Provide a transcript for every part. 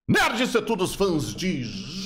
Nerds e todos fãs de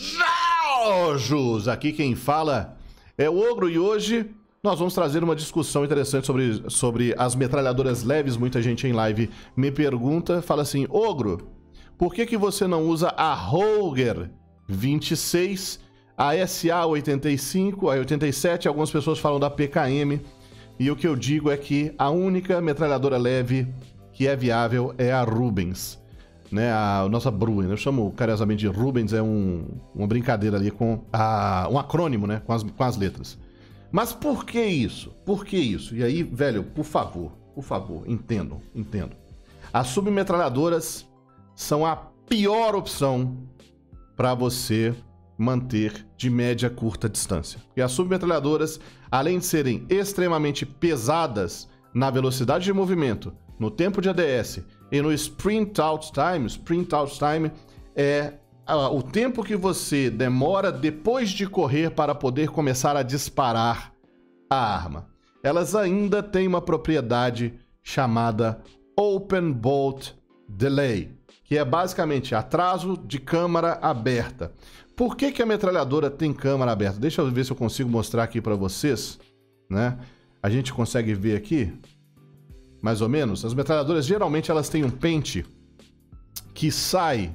jogos! Aqui quem fala é o Ogro e hoje nós vamos trazer uma discussão interessante sobre as metralhadoras leves. Muita gente em live me pergunta, fala assim, Ogro, por que você não usa a Ruger 26, a SA 85, a 87, algumas pessoas falam da PKM, e o que eu digo é que a única metralhadora leve que é viável é a Rubens. Né, a nossa Bruen, eu chamo carinhosamente de Rubens, é uma brincadeira ali com um acrônimo, né, com as letras. Mas por que isso? Por que isso? E aí, velho, por favor, entendam. As submetralhadoras são a pior opção para você manter de média curta distância. Porque as submetralhadoras, além de serem extremamente pesadas na velocidade de movimento, no tempo de ADS e no sprint out time é o tempo que você demora depois de correr para poder começar a disparar a arma. Elas ainda têm uma propriedade chamada Open Bolt Delay, que é basicamente atraso de câmara aberta. Por que a metralhadora tem câmara aberta? Deixa eu ver se eu consigo mostrar aqui para vocês, né? A gente consegue ver aqui, mais ou menos. As metralhadoras geralmente elas têm um pente que sai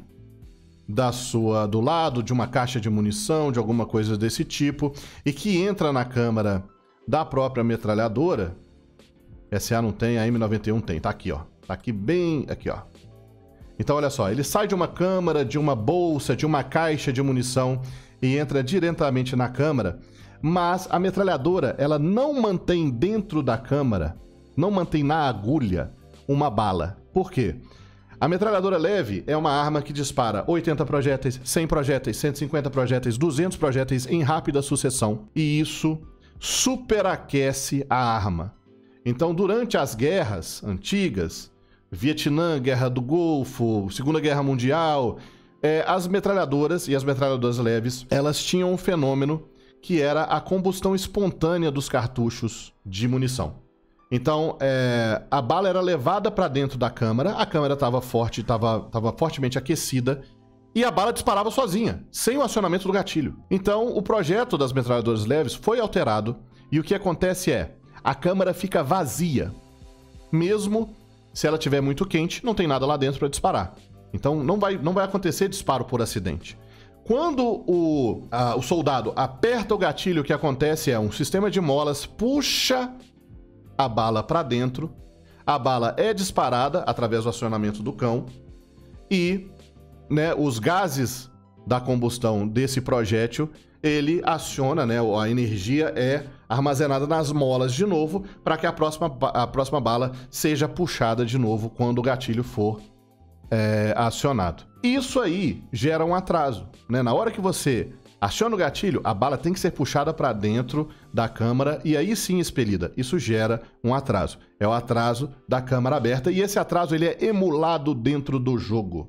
do lado de uma caixa de munição, de alguma coisa desse tipo, e que entra na câmara da própria metralhadora. SA não tem, a M91 tem. Tá aqui, ó. Tá aqui bem aqui, ó. Então, olha só, ele sai de uma câmara, de uma bolsa, de uma caixa de munição e entra diretamente na câmara, mas a metralhadora, ela não mantém dentro da câmara, não mantém na agulha uma bala. Por quê? A metralhadora leve é uma arma que dispara 80 projéteis, 100 projéteis, 150 projéteis, 200 projéteis em rápida sucessão, e isso superaquece a arma. Então, durante as guerras antigas, Vietnã, Guerra do Golfo, Segunda Guerra Mundial, as metralhadoras e as metralhadoras leves, elas tinham um fenômeno que era a combustão espontânea dos cartuchos de munição. Então, a bala era levada para dentro da câmara, a câmara estava fortemente aquecida e a bala disparava sozinha, sem o acionamento do gatilho. Então, o projeto das metralhadoras leves foi alterado e o que acontece é, a câmara fica vazia. Mesmo se ela estiver muito quente, não tem nada lá dentro para disparar. Então, não vai acontecer disparo por acidente. Quando o soldado aperta o gatilho, o que acontece é um sistema de molas puxa a bala para dentro, a bala é disparada através do acionamento do cão e, né, os gases da combustão desse projétil, ele aciona, né, a energia é armazenada nas molas de novo para que a próxima bala seja puxada de novo quando o gatilho for acionado. Isso aí gera um atraso, né? Na hora que você aciona o gatilho, a bala tem que ser puxada para dentro da câmara e aí sim expelida. Isso gera um atraso. É o atraso da câmara aberta e esse atraso ele é emulado dentro do jogo.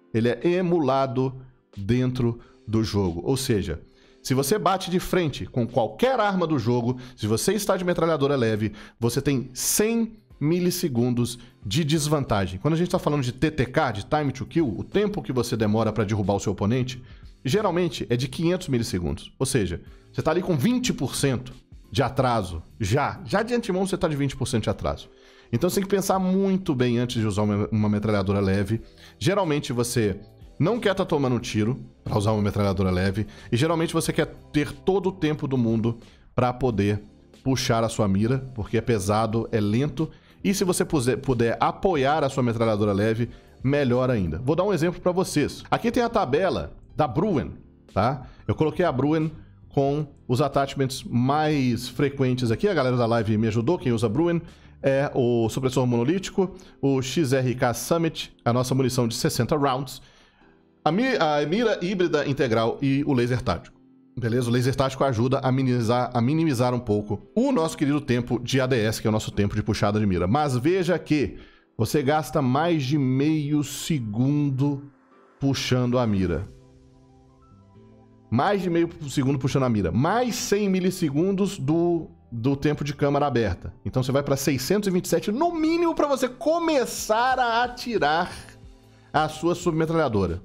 Ou seja, se você bate de frente com qualquer arma do jogo, se você está de metralhadora leve, você tem 100 milissegundos de desvantagem. Quando a gente está falando de TTK, de Time to Kill, o tempo que você demora para derrubar o seu oponente, geralmente é de 500 milissegundos. Ou seja, você está ali com 20% de atraso. Já de antemão você está de 20% de atraso. Então você tem que pensar muito bem antes de usar uma metralhadora leve. Geralmente você não quer estar tomando um tiro para usar uma metralhadora leve. E geralmente você quer ter todo o tempo do mundo para poder puxar a sua mira, porque é pesado, é lento. E se você puder apoiar a sua metralhadora leve, melhor ainda. Vou dar um exemplo para vocês. Aqui tem a tabela da Bruen, tá? Eu coloquei a Bruen com os attachments mais frequentes aqui. A galera da live me ajudou, quem usa Bruen é o supressor monolítico, o XRK Summit, a nossa munição de 60 rounds, a mira híbrida integral e o laser tático. Beleza? O laser tático ajuda a minimizar um pouco o nosso querido tempo de ADS, que é o nosso tempo de puxada de mira. Mas veja que você gasta mais de meio segundo puxando a mira. Mais de meio segundo puxando a mira. Mais 100 milissegundos do tempo de câmara aberta. Então você vai para 627 no mínimo para você começar a atirar a sua submetralhadora.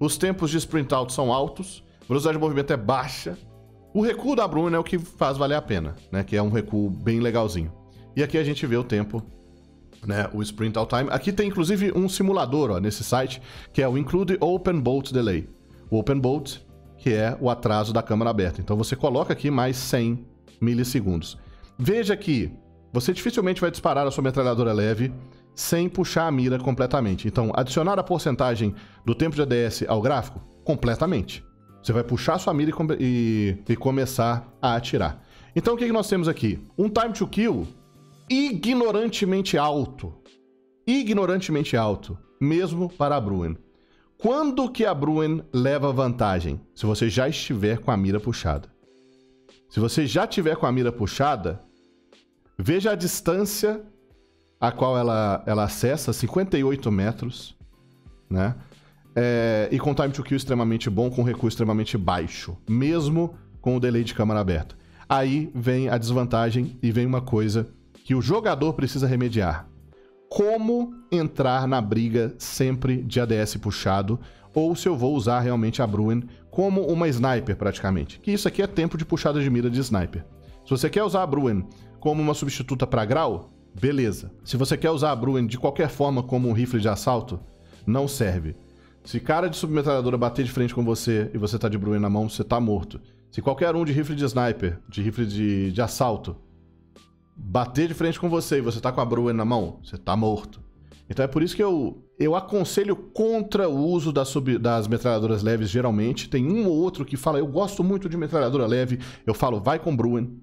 os tempos de sprint out são altos, a velocidade de movimento é baixa. O recuo da Bruen é o que faz valer a pena, né? Que é um recuo bem legalzinho. E aqui a gente vê o tempo, né? O sprint out time. Aqui tem inclusive um simulador, ó, nesse site, que é o Include Open Bolt Delay. O Open Bolt, que é o atraso da câmara aberta. Então você coloca aqui mais 100 milissegundos. Veja que você dificilmente vai disparar a sua metralhadora leve sem puxar a mira completamente. Então, adicionar a porcentagem do tempo de ADS ao gráfico? Completamente. Você vai puxar a sua mira e começar a atirar. Então, o que nós temos aqui? Um time to kill ignorantemente alto. Ignorantemente alto, mesmo para a Bruen. Quando que a Bruen leva vantagem? Se você já estiver com a mira puxada. Se você já tiver com a mira puxada, veja a distância a qual ela acessa, 58 metros, né? E com time to kill extremamente bom, com recuo extremamente baixo, mesmo com o delay de câmara aberta. Aí vem a desvantagem e vem uma coisa que o jogador precisa remediar. Como entrar na briga sempre de ADS puxado, ou se eu vou usar realmente a Bruen como uma sniper praticamente. Que isso aqui é tempo de puxada de mira de sniper. Se você quer usar a Bruen como uma substituta para grau, beleza. Se você quer usar a Bruen de qualquer forma como um rifle de assalto, não serve. Se cara de submetralhadora bater de frente com você e você tá de Bruen na mão, você tá morto. Se qualquer um de rifle de sniper, de rifle de assalto, bater de frente com você e você tá com a Bruen na mão, você tá morto. Então é por isso que eu aconselho contra o uso das metralhadoras leves geralmente. Tem um ou outro que fala, eu gosto muito de metralhadora leve, eu falo, vai com Bruen.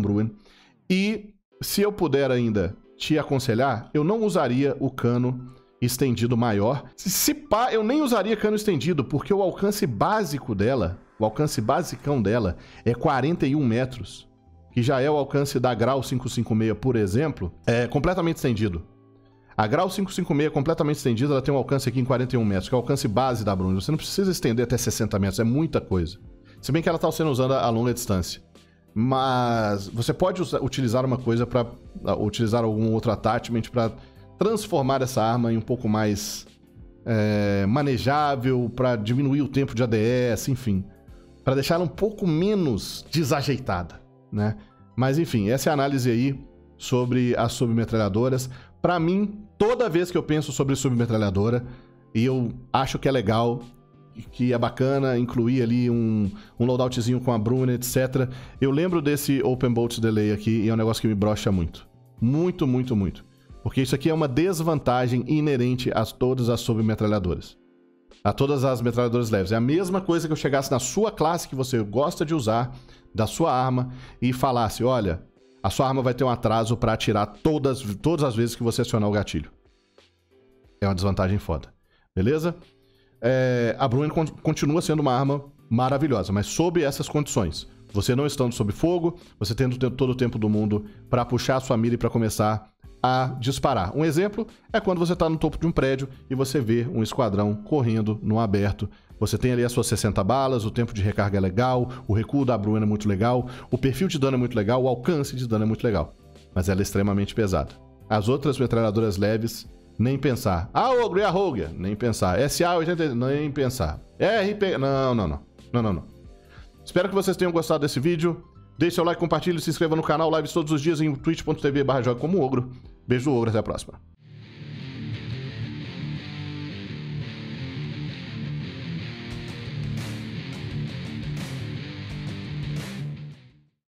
E se eu puder ainda te aconselhar, eu não usaria o cano estendido maior. Se pá, eu nem usaria cano estendido, porque o alcance básico dela, o alcance basicão dela é 41 metros, que já é o alcance da Grau 556, por exemplo, é completamente estendido. A Grau 556 completamente estendida, ela tem um alcance aqui em 41 metros, que é o alcance base da Bruen. Você não precisa estender até 60 metros, é muita coisa. Se bem que ela está sendo usada a longa distância. Mas você pode utilizar uma coisa para utilizar algum outro attachment para transformar essa arma em um pouco mais manejável, para diminuir o tempo de ADS, enfim. Para deixar ela um pouco menos desajeitada, né? Mas enfim, essa é a análise aí sobre as submetralhadoras. Para mim, toda vez que eu penso sobre submetralhadora, e eu acho que é legal, que é bacana incluir ali um loadoutzinho com a Bruen, etc. Eu lembro desse Open Bolt Delay aqui e é um negócio que me brocha muito. Muito, muito, muito. Porque isso aqui é uma desvantagem inerente a todas as submetralhadoras. A todas as metralhadoras leves. É a mesma coisa que eu chegasse na sua classe que você gosta de usar, da sua arma, e falasse, olha, a sua arma vai ter um atraso para atirar todas as vezes que você acionar o gatilho. É uma desvantagem foda. Beleza? A Bruen continua sendo uma arma maravilhosa, mas sob essas condições. Você não estando sob fogo, você tendo todo o tempo do mundo para puxar a sua mira e para começar a disparar. Um exemplo é quando você está no topo de um prédio e você vê um esquadrão correndo no aberto. Você tem ali as suas 60 balas, o tempo de recarga é legal, o recuo da Bruen é muito legal, o perfil de dano é muito legal, o alcance de dano é muito legal. Mas ela é extremamente pesada. As outras metralhadoras leves, nem pensar. Ogro e a Rogue, nem pensar. SA-80, nem pensar. RP, não. Espero que vocês tenham gostado desse vídeo. Deixe seu like, compartilhe, se inscreva no canal. Lives todos os dias em twitch.tv/jogacomoogro. Beijo do Ogro, até a próxima.